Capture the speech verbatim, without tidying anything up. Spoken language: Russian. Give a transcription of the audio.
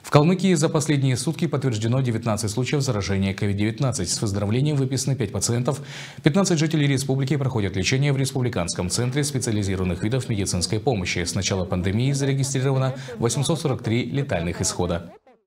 В Калмыкии за последние сутки подтверждено девятнадцать случаев заражения ковид девятнадцать. С выздоровлением выписаны пять пациентов. пятнадцать жителей республики проходят лечение в Республиканском центре специализированных видов медицинской помощи. С начала пандемии зарегистрировано восемьсот сорок три летальных исхода.